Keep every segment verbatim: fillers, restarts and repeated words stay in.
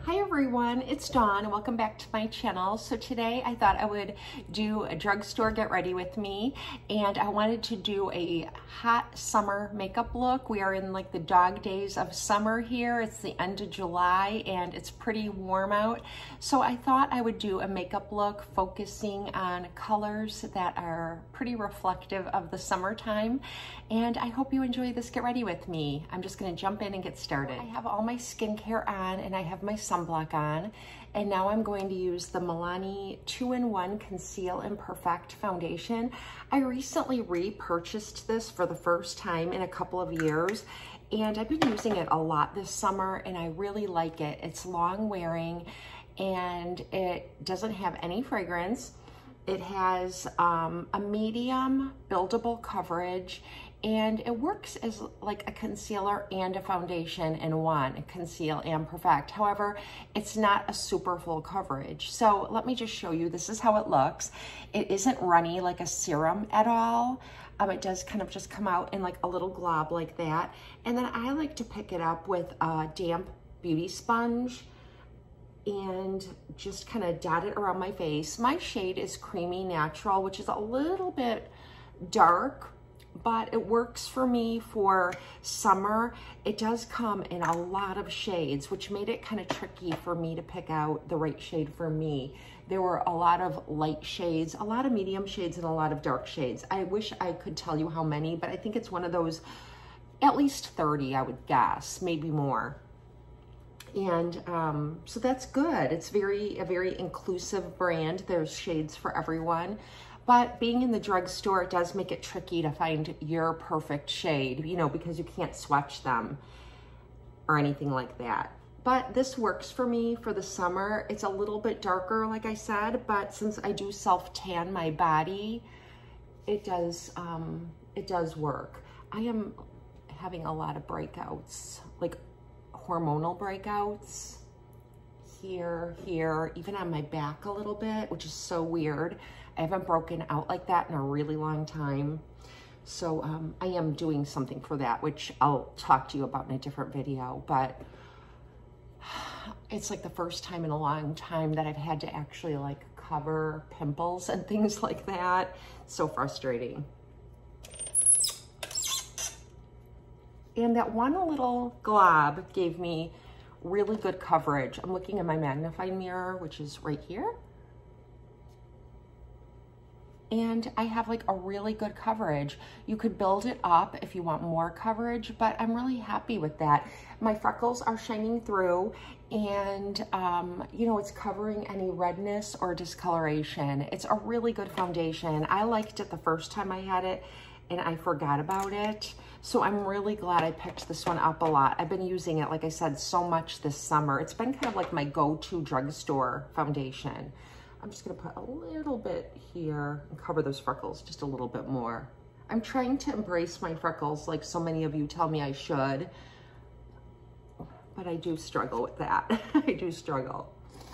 Hi everyone, it's Dawn and welcome back to my channel. So today I thought I would do a drugstore get ready with me, and I wanted to do a hot summer makeup look. We are in like the dog days of summer here. It's the end of July and it's pretty warm out. So I thought I would do a makeup look focusing on colors that are pretty reflective of the summertime. And I hope you enjoy this get ready with me. I'm just gonna jump in and get started. I have all my skincare on and I have my sunblock on, and now I'm going to use the Milani two in one Conceal and Perfect Foundation. I recently repurchased this for the first time in a couple of years, and I've been using it a lot this summer and I really like it. It's long wearing and it doesn't have any fragrance. It has um, a medium buildable coverage, and it works as like a concealer and a foundation in one, Conceal and Perfect. However, it's not a super full coverage. So let me just show you, this is how it looks. It isn't runny like a serum at all. Um, it does kind of just come out in like a little glob like that. And then I like to pick it up with a damp beauty sponge and just kind of dot it around my face. My shade is Creamy Natural, which is a little bit dark, but it works for me for summer. It does come in a lot of shades, which made it kind of tricky for me to pick out the right shade for me. There were a lot of light shades, a lot of medium shades, and a lot of dark shades. I wish I could tell you how many, but I think it's one of those, at least thirty, I would guess, maybe more. And um, so that's good. It's very a very inclusive brand. There's shades for everyone. But being in the drugstore, it does make it tricky to find your perfect shade, you know, because you can't swatch them or anything like that. But this works for me for the summer. It's a little bit darker, like I said, but since I do self-tan my body, it does, um, it does work. I am having a lot of breakouts, like hormonal breakouts here, here, even on my back a little bit, which is so weird. I haven't broken out like that in a really long time. So um, I am doing something for that, which I'll talk to you about in a different video, but it's like the first time in a long time that I've had to actually like cover pimples and things like that. It's so frustrating. And that one little glob gave me really good coverage. I'm looking at my magnifying mirror, which is right here. And I have like a really good coverage. You could build it up if you want more coverage, but I'm really happy with that. My freckles are shining through, and um, you know, it's covering any redness or discoloration. It's a really good foundation. I liked it the first time I had it and I forgot about it. So I'm really glad I picked this one up a lot. I've been using it, like I said, so much this summer. It's been kind of like my go-to drugstore foundation. I'm just gonna put a little bit here and cover those freckles just a little bit more. I'm trying to embrace my freckles like so many of you tell me I should, but I do struggle with that. I do struggle.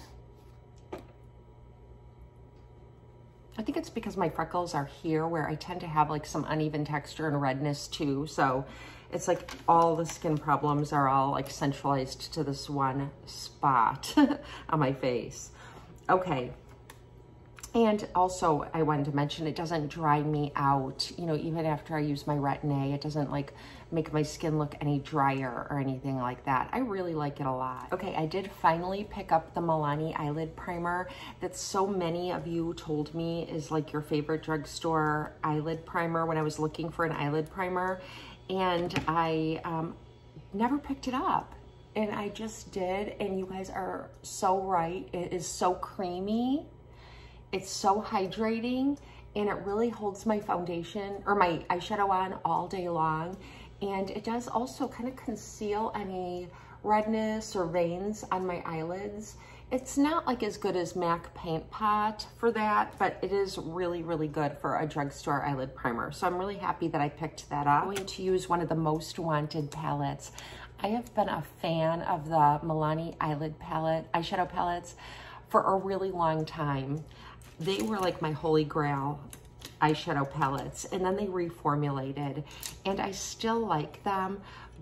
I think it's because my freckles are here where I tend to have like some uneven texture and redness too. So it's like all the skin problems are all like centralized to this one spot on my face. Okay. And also I wanted to mention, it doesn't dry me out. You know, even after I use my Retin-A, it doesn't like make my skin look any drier or anything like that. I really like it a lot. Okay, I did finally pick up the Milani eyelid primer that so many of you told me is like your favorite drugstore eyelid primer when I was looking for an eyelid primer. And I um, never picked it up. And I just did, and you guys are so right. It is so creamy. It's so hydrating, and it really holds my foundation or my eyeshadow on all day long. And it does also kind of conceal any redness or veins on my eyelids. It's not like as good as MAC Paint Pot for that, but it is really, really good for a drugstore eyelid primer. So I'm really happy that I picked that up. I'm going to use one of the Most Wanted palettes. I have been a fan of the Milani eyelid palette, eyeshadow palettes for a really long time. They were like my holy grail eyeshadow palettes, and then they reformulated, and I still like them,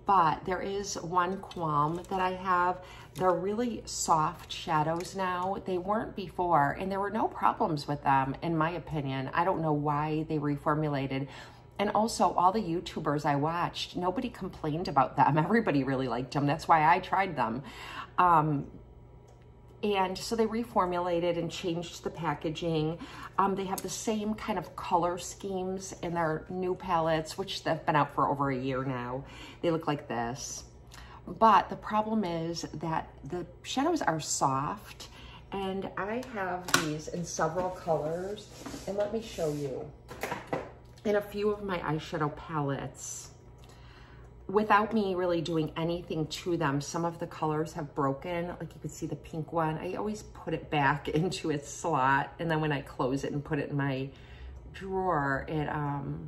but there is one qualm that I have. They're really soft shadows now. They weren't before, and there were no problems with them, in my opinion. I don't know why they reformulated. And also, all the YouTubers I watched, nobody complained about them. Everybody really liked them. That's why I tried them. Um, and so they reformulated and changed the packaging. Um, they have the same kind of color schemes in their new palettes, which they've been out for over a year now. They look like this. But the problem is that the shadows are soft, and I have these in several colors. And let me show you. In a few of my eyeshadow palettes, without me really doing anything to them, some of the colors have broken. Like you can see the pink one. I always put it back into its slot, and then when I close it and put it in my drawer, it um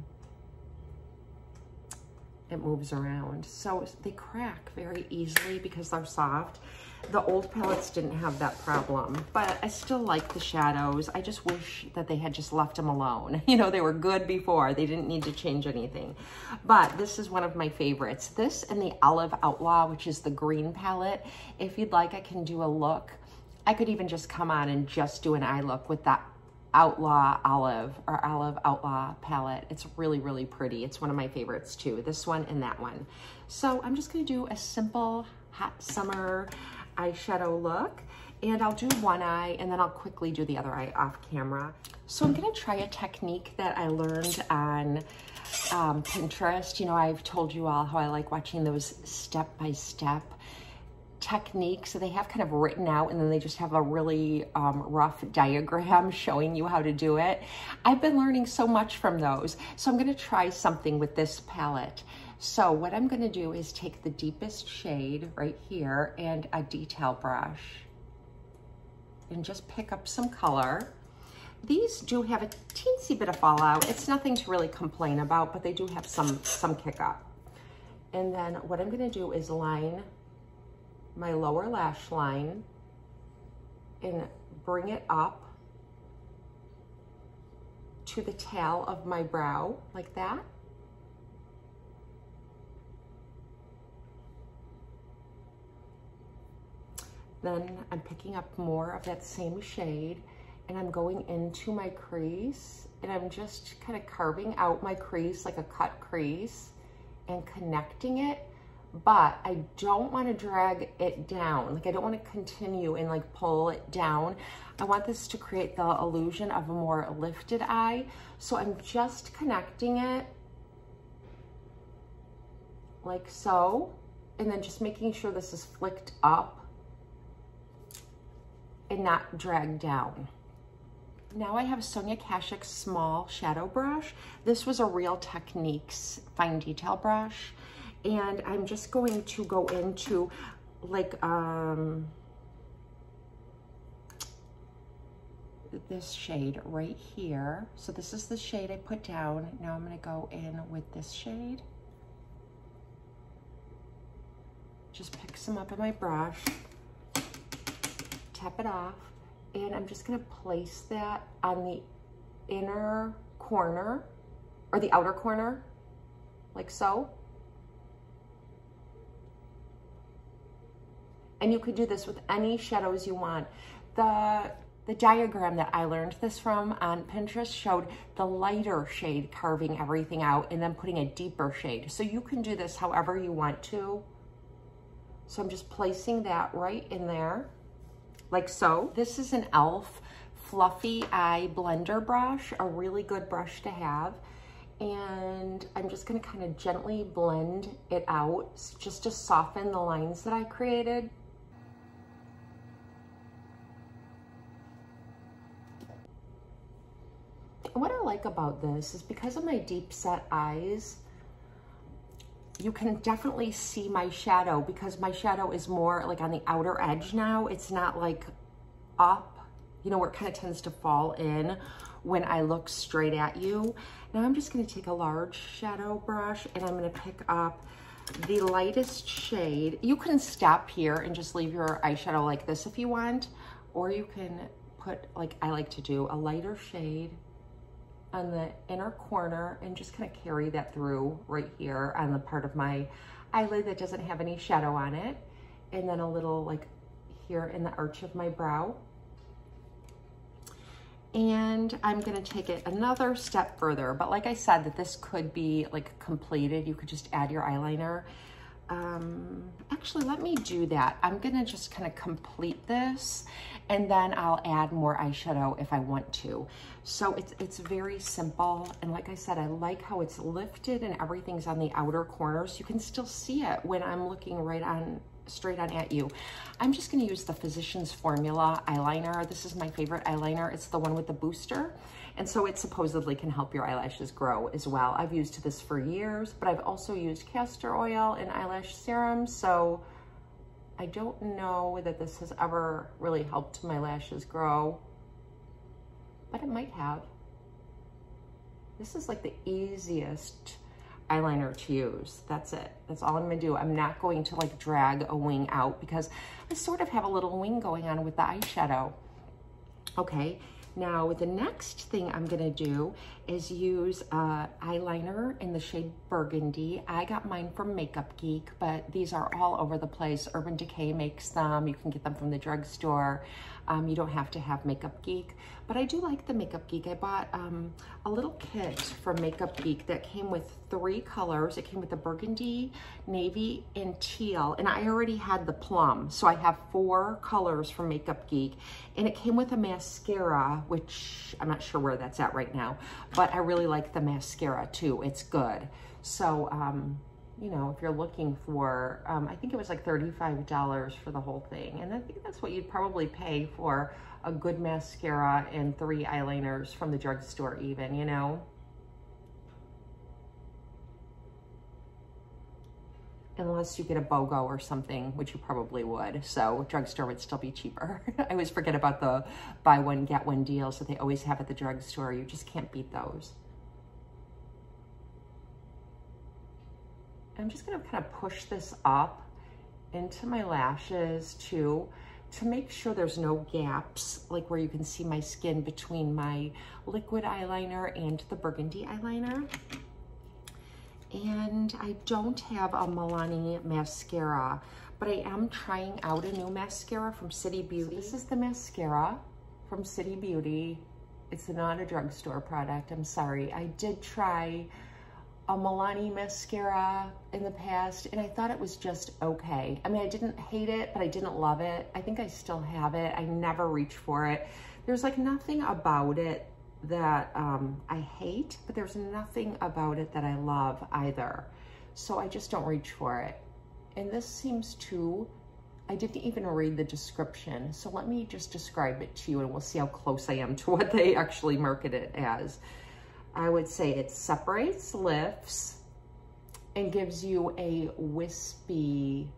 it moves around. So they crack very easily because they're soft. The old palettes didn't have that problem, but I still like the shadows. I just wish that they had just left them alone. You know, they were good before. They didn't need to change anything. But this is one of my favorites. This and the Olive Outlaw, which is the green palette. If you'd like, I can do a look. I could even just come on and just do an eye look with that Outlaw Olive or Olive Outlaw palette. It's really, really pretty. It's one of my favorites too, this one and that one. So I'm just gonna do a simple hot summer eyeshadow look, and I'll do one eye and then I'll quickly do the other eye off camera. So I'm gonna try a technique that I learned on um, Pinterest. You know, I've told you all how I like watching those step-by-step techniques. So they have kind of written out, and then they just have a really um, rough diagram showing you how to do it. I've been learning so much from those. So I'm gonna try something with this palette. So what I'm gonna do is take the deepest shade right here and a detail brush and just pick up some color. These do have a teensy bit of fallout. It's nothing to really complain about, but they do have some, some kick up. And then what I'm gonna do is line my lower lash line and bring it up to the tail of my brow like that. Then I'm picking up more of that same shade, and I'm going into my crease, and I'm just kind of carving out my crease like a cut crease and connecting it. But I don't want to drag it down. Like I don't want to continue and like pull it down. I want this to create the illusion of a more lifted eye. So I'm just connecting it like so, and then just making sure this is flicked up and not dragged down. Now I have Sonia Kashuk's small shadow brush. This was a Real Techniques fine detail brush. And I'm just going to go into like um, this shade right here. So this is the shade I put down. Now I'm gonna go in with this shade. Just pick some up in my brush, tap it off, and I'm just gonna place that on the inner corner or the outer corner, like so. And you could do this with any shadows you want. The, the diagram that I learned this from on Pinterest showed the lighter shade carving everything out and then putting a deeper shade. So you can do this however you want to. So I'm just placing that right in there, like so. This is an e l f Fluffy Eye Blender brush, a really good brush to have. And I'm just gonna kind of gently blend it out just to soften the lines that I created. What I like about this is because of my deep set eyes, you can definitely see my shadow because my shadow is more like on the outer edge now. It's not like up, you know, where it kind of tends to fall in when I look straight at you. Now I'm just gonna take a large shadow brush and I'm gonna pick up the lightest shade. You can stop here and just leave your eyeshadow like this if you want, or you can put, like I like to do, a lighter shade on the inner corner and just kind of carry that through right here on the part of my eyelid that doesn't have any shadow on it. And then a little like here in the arch of my brow. And I'm gonna take it another step further, but like I said, that this could be like completed. You could just add your eyeliner. Um, actually, let me do that. I'm gonna just kind of complete this and then I'll add more eyeshadow if I want to. So it's, it's very simple. And like I said, I like how it's lifted and everything's on the outer corners. You can still see it when I'm looking right on, straight on at you. I'm just gonna use the Physicians Formula eyeliner. This is my favorite eyeliner. It's the one with the booster. And so it supposedly can help your eyelashes grow as well. I've used this for years, but I've also used castor oil and eyelash serum. So I don't know that this has ever really helped my lashes grow, but it might have. This is like the easiest eyeliner to use. That's it. That's all I'm gonna do. I'm not going to like drag a wing out because I sort of have a little wing going on with the eyeshadow. Okay. Now, the next thing I'm gonna do is use uh, eyeliner in the shade Burgundy. I got mine from Makeup Geek, but these are all over the place. Urban Decay makes them. You can get them from the drugstore. Um, you don't have to have Makeup Geek, but I do like the Makeup Geek. I bought um, a little kit from Makeup Geek that came with three colors. It came with the burgundy, navy, and teal, and I already had the plum. So I have four colors from Makeup Geek, and it came with a mascara, which I'm not sure where that's at right now, but I really like the mascara too. It's good. So, um, you know, if you're looking for, um, I think it was like thirty-five dollars for the whole thing. And I think that's what you'd probably pay for a good mascara and three eyeliners from the drugstore even, you know? Unless you get a BOGO or something, which you probably would. So drugstore would still be cheaper. I always forget about the buy one, get one deals that they always have at the drugstore. You just can't beat those. I'm just gonna kind of push this up into my lashes too, to make sure there's no gaps, like where you can see my skin between my liquid eyeliner and the burgundy eyeliner. And I don't have a Milani mascara, but I am trying out a new mascara from City Beauty. So this is the mascara from City Beauty. It's not a drugstore product, I'm sorry. I did try a Milani mascara in the past, and I thought it was just okay. I mean, I didn't hate it, but I didn't love it. I think I still have it. I never reach for it. There's like nothing about it that um, I hate, but there's nothing about it that I love either. So I just don't reach for it. And this seems to, I didn't even read the description. So let me just describe it to you and we'll see how close I am to what they actually market it as. I would say it separates, lifts, and gives you a wispy,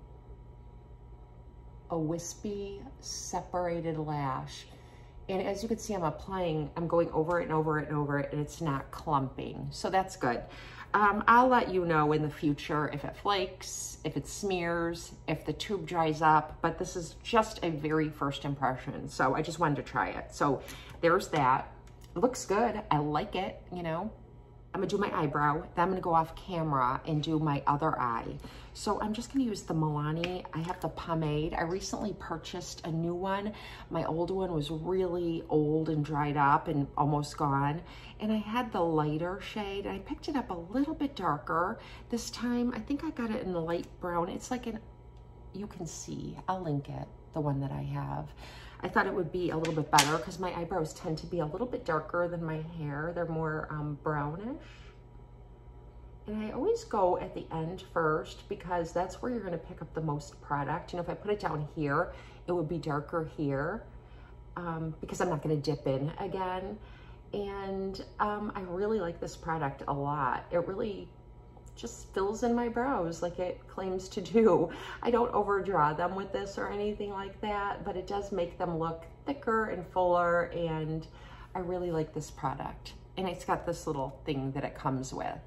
a wispy separated lash. And as you can see, I'm applying, I'm going over it and over it and over it, and it's not clumping. So that's good. Um, I'll let you know in the future if it flakes, if it smears, if the tube dries up, but this is just a very first impression. So I just wanted to try it. So there's that. It looks good. I like it, you know. I'm gonna do my eyebrow, then I'm gonna go off camera and do my other eye. So I'm just gonna use the Milani. I have the pomade. I recently purchased a new one. My old one was really old and dried up and almost gone. And I had the lighter shade. I picked it up a little bit darker this time. I think I got it in the light brown. It's like an, you can see, I'll link it, the one that I have. I thought it would be a little bit better because my eyebrows tend to be a little bit darker than my hair. They're more um, brownish. And I always go at the end first because that's where you're gonna pick up the most product. You know, if I put it down here, it would be darker here um, because I'm not gonna dip in again. And um, I really like this product a lot. It really just fills in my brows like it claims to do. I don't overdraw them with this or anything like that, but it does make them look thicker and fuller, and I really like this product. And it's got this little thing that it comes with.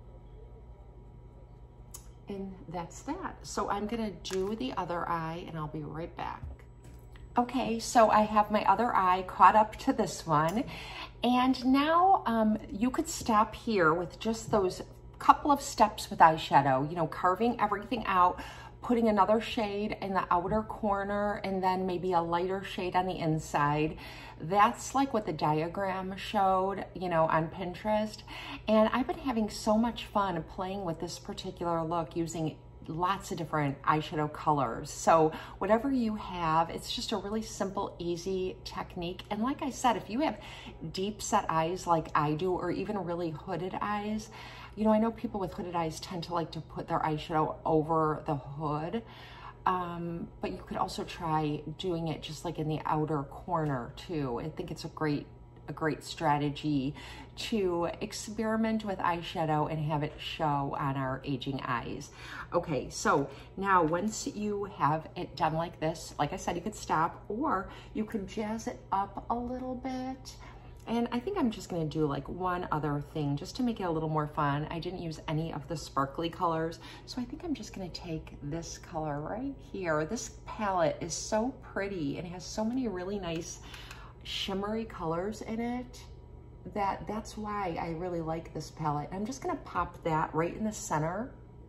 And that's that. So I'm gonna do the other eye and I'll be right back. Okay, so I have my other eye caught up to this one, And now um, you could stop here with just those couple of steps with eyeshadow, you know, carving everything out, putting another shade in the outer corner, and then maybe a lighter shade on the inside. That's like what the diagram showed, you know, on Pinterest. And I've been having so much fun playing with this particular look using lots of different eyeshadow colors. So whatever you have, it's just a really simple, easy technique. And like I said, if you have deep set eyes like I do, or even really hooded eyes, you know, I know people with hooded eyes tend to like to put their eyeshadow over the hood, um, but you could also try doing it just like in the outer corner too. I think it's a great, a great strategy to experiment with eyeshadow and have it show on our aging eyes. Okay, so now once you have it done like this, like I said, you could stop, or you could jazz it up a little bit. And I think I'm just gonna do like one other thing just to make it a little more fun. I didn't use any of the sparkly colors, so I think I'm just gonna take this color right here. This palette is so pretty and it has so many really nice shimmery colors in it that that's why I really like this palette. I'm just gonna pop that right in the center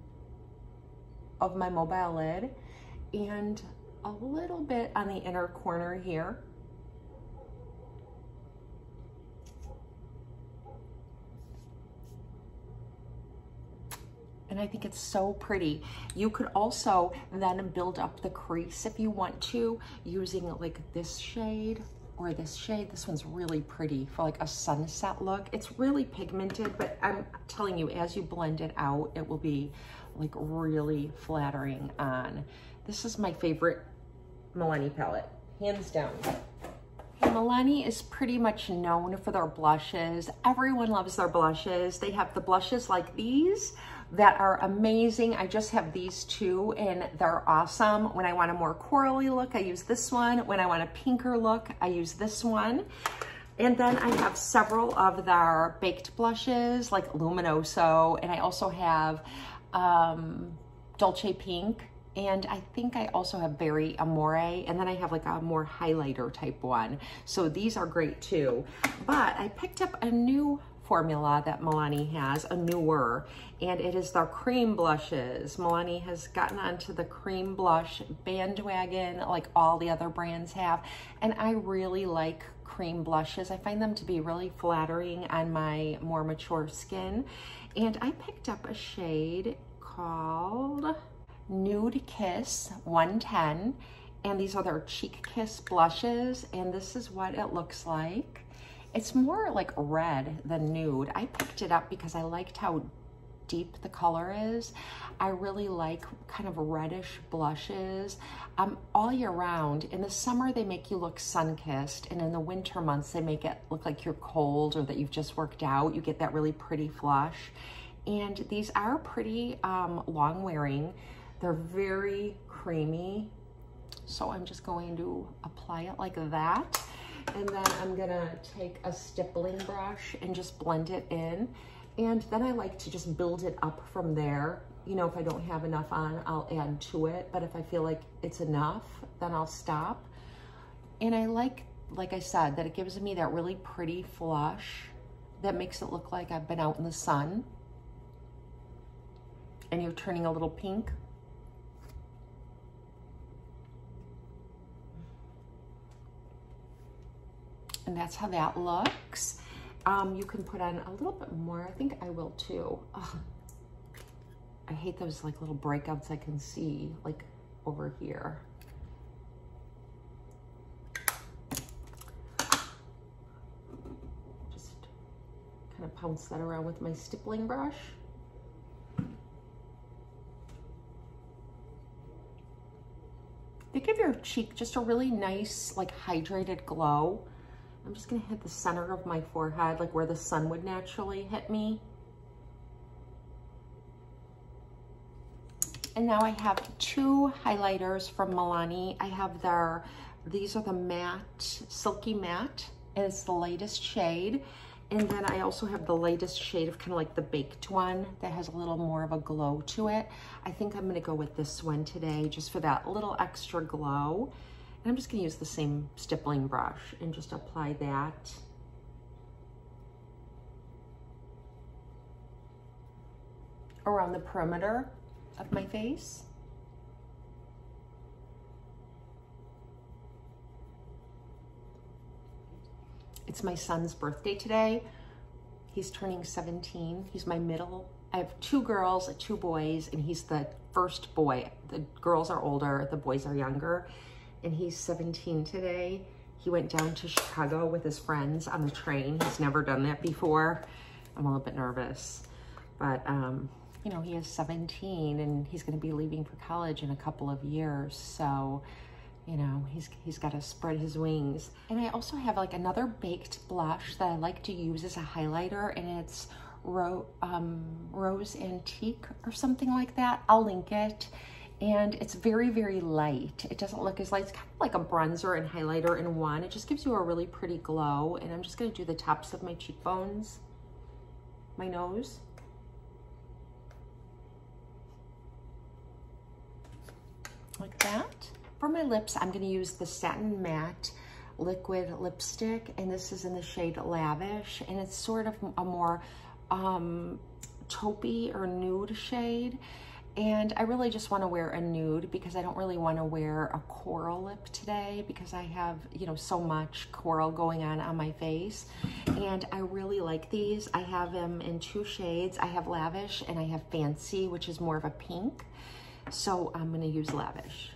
of my mobile lid and a little bit on the inner corner here. And I think it's so pretty. You could also then build up the crease if you want to, using like this shade or this shade. This one's really pretty for like a sunset look. It's really pigmented, but I'm telling you, as you blend it out, it will be like really flattering on. This is my favorite Milani palette, hands down. Milani is pretty much known for their blushes. Everyone loves their blushes. They have the blushes like these that are amazing. I just have these two and they're awesome. When I want a more corally look, I use this one. When I want a pinker look, I use this one. And then I have several of their baked blushes like Luminoso, and I also have um, Dolce Pink. And I think I also have Berry Amore, and then I have like a more highlighter type one. So these are great too. But I picked up a new formula that Milani has, a newer, and it is their cream blushes. Milani has gotten onto the cream blush bandwagon like all the other brands have, and I really like cream blushes. I find them to be really flattering on my more mature skin. And I picked up a shade called Nude Kiss one ten, and these are their Cheek Kiss blushes, and this is what it looks like. It's more like red than nude. I picked it up because I liked how deep the color is. I really like kind of reddish blushes um, all year round. In the summer, they make you look sun-kissed, and in the winter months, they make it look like you're cold or that you've just worked out. You get that really pretty flush. And these are pretty um, long-wearing. They're very creamy. So I'm just going to apply it like that. And then I'm gonna take a stippling brush and just blend it in. And then I like to just build it up from there. You know, if I don't have enough on, I'll add to it. But if I feel like it's enough, then I'll stop. And I like, like I said, that it gives me that really pretty flush that makes it look like I've been out in the sun. And you're turning a little pink. And that's how that looks. Um, you can put on a little bit more. I think I will too. Ugh. I hate those like little breakouts I can see like over here. Just kind of pounce that around with my stippling brush. They give your cheek just a really nice, like hydrated glow. I'm just gonna hit the center of my forehead, like where the sun would naturally hit me. And now I have two highlighters from Milani. I have their, these are the matte, Silky Matte, and it's the latest shade. And then I also have the latest shade of kind of like the baked one that has a little more of a glow to it. I think I'm gonna go with this one today just for that little extra glow. And I'm just gonna use the same stippling brush and just apply that around the perimeter of my face. It's my son's birthday today. He's turning seventeen. He's my middle. I have two girls, two boys, and he's the first boy. The girls are older, the boys are younger, and he's seventeen today. He went down to Chicago with his friends on the train. He's never done that before. I'm a little bit nervous, but um, you know, he is seventeen and he's gonna be leaving for college in a couple of years. So, you know, he's he's got to spread his wings. And I also have like another baked blush that I like to use as a highlighter, and it's Ro um, Rose Antique or something like that. I'll link it. And it's very, very light. It doesn't look as light. It's kind of like a bronzer and highlighter in one. It just gives you a really pretty glow. And I'm just gonna do the tops of my cheekbones, my nose. Like that. For my lips, I'm gonna use the Satin Matte Liquid Lipstick, and this is in the shade Lavish, and it's sort of a more um, taupey or nude shade. And I really just wanna wear a nude because I don't really wanna wear a coral lip today because I have, you know, so much coral going on on my face. And I really like these. I have them in two shades. I have Lavish and I have Fancy, which is more of a pink. So I'm gonna use Lavish.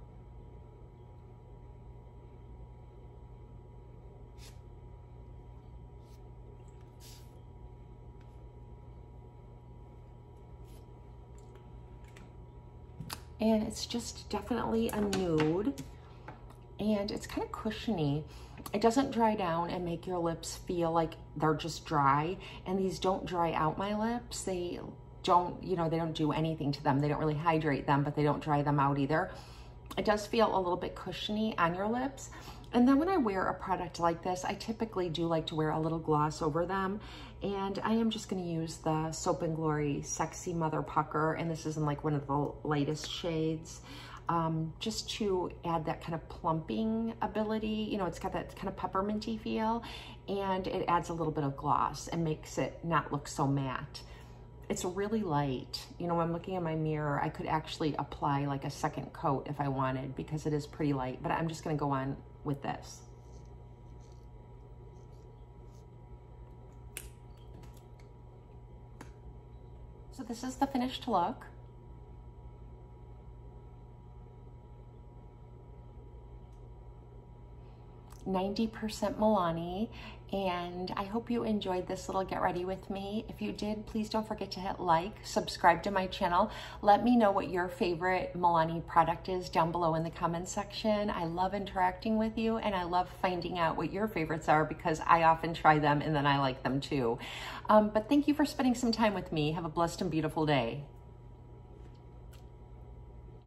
And it's just definitely a nude, and it's kind of cushiony. It doesn't dry down and make your lips feel like they're just dry, and these don't dry out my lips. They don't, you know, they don't do anything to them. They don't really hydrate them, but they don't dry them out either. It does feel a little bit cushiony on your lips. And then when I wear a product like this, I typically do like to wear a little gloss over them. And I am just gonna use the Soap and Glory Sexy Mother Pucker, and this is in like one of the lightest shades, um, just to add that kind of plumping ability. You know, it's got that kind of pepperminty feel, and it adds a little bit of gloss and makes it not look so matte. It's really light. You know, when I'm looking in my mirror, I could actually apply like a second coat if I wanted because it is pretty light, but I'm just gonna go on with this. So this is the finished look. ninety percent Milani, and I hope you enjoyed this little get ready with me. If you did, please don't forget to hit like, subscribe to my channel. Let me know what your favorite Milani product is down below in the comments section. I love interacting with you, and I love finding out what your favorites are because I often try them and then I like them too. Um, but thank you for spending some time with me. Have a blessed and beautiful day.